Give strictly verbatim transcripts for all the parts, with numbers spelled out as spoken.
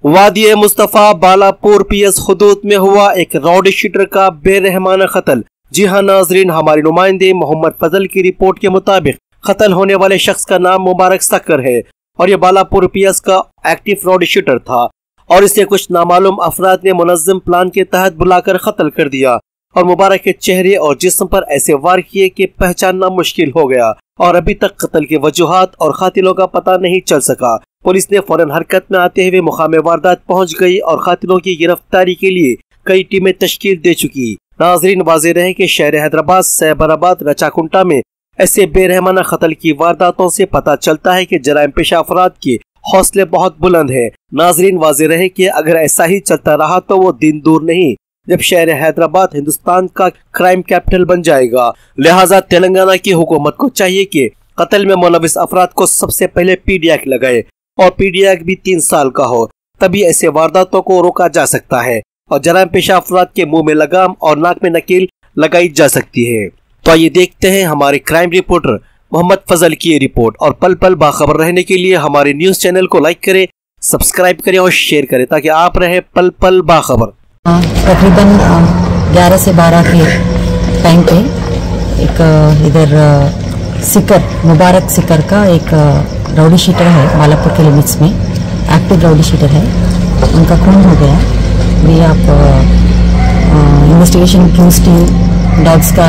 वादी मुस्तफ़ा बालापुर पीएस हुदूद में हुआ एक राउडी शीटर का बेरहमाना कत्ल। जी हाँ नाजरीन, हमारे नुमाइंदे मोहम्मद फजल की रिपोर्ट के मुताबिक कत्ल होने वाले शख्स का नाम मुबारक सकर है और ये बालापुर पीएस का एक्टिव राउडी शीटर था और इसे कुछ नामालूम अफराद ने मुनज़्ज़म प्लान के तहत बुलाकर कत्ल कर दिया और मुबारक के चेहरे और जिस्म पर ऐसे वार किए कि पहचानना मुश्किल हो गया और अभी तक कत्ल की वजूहात और कातिलों का पता नहीं चल सका। पुलिस ने फौरन हरकत में आते हुए मुकाम वारदात पहुंच गई और कातिलों की गिरफ्तारी के लिए कई टीमें तश्कील दे चुकी। नाजरीन, वाज़ेह रहे कि शहर हैदराबाद, सैबराबाद, रचाकुंटा में ऐसे बेरहमाना कत्ल की वारदातों से पता चलता है कि जराइम पेशा अफराद के हौसले बहुत बुलंद है। नाजरीन, वाज़ेह रहे कि अगर ऐसा ही चलता रहा तो वो दिन दूर नहीं जब शहर हैदराबाद हिंदुस्तान का क्राइम कैपिटल बन जाएगा। लिहाजा तेलंगाना की हुकूमत को चाहिए कि कत्ल में मुलविस अफराद को सबसे पहले पीडी एक्ट लगाए और पीडी एक्ट भी तीन साल का हो, तभी ऐसे वारदातों को रोका जा सकता है और जराइम पेशा अफराद के मुंह में लगाम और नाक में नकील लगाई जा सकती है। तो आइए देखते हैं हमारे क्राइम रिपोर्टर मोहम्मद फजल की रिपोर्ट। और पल पल बाखबर रहने के लिए हमारे न्यूज चैनल को लाइक करें, सब्सक्राइब करें और शेयर करें ताकि आप रहे पल पल बाखबर। तकरीबन ग्यारह से बारह के टाइम पे एक इधर सिकर मुबारक सिकर का एक राउडी शीटर है बालापुर के लिमिट्स में, एक्टिव राउडी शीटर है, उनका खून हो गया। भी आप इन्वेस्टिगेशन क्यूज टीम डॉग्स का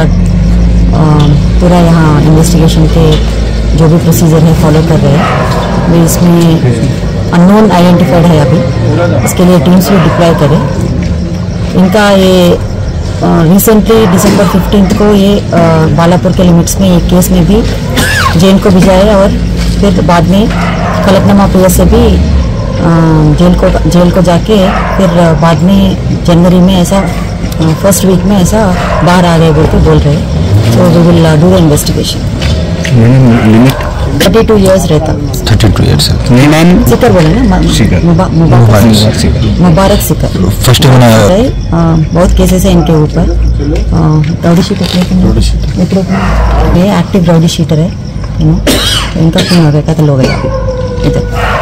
पूरा यहाँ इन्वेस्टिगेशन के जो भी प्रोसीजर है फॉलो कर रहे हैं। भी इसमें अननोन आइडेंटिफाइड है अभी, इसके लिए टीम्स भी डिप्लॉय करें। इनका ये रिसेंटली दिसंबर फिफ्टींथ को ये आ, बालापुर के लिमिट्स में एक केस में भी जेल को भिजाया और फिर बाद में फलकनुमा पीएस से भी आ, जेल को जेल को जाके फिर बाद में जनवरी में ऐसा फर्स्ट वीक में ऐसा बाहर आ गए बोल के बोल रहे। तो we will do the investigation. Limit thirty two years रहता। थर्टी टू ईयर्स नाम सिकर बोले ना, मुबारक सिकर। फर्स्ट होना है बहुत केसेस है इनके ऊपर। राउडी शीटर ये एक्टिव राउडी शीटर है, यू नो, इनका खून हो गया, कत्ल हो गया इधर।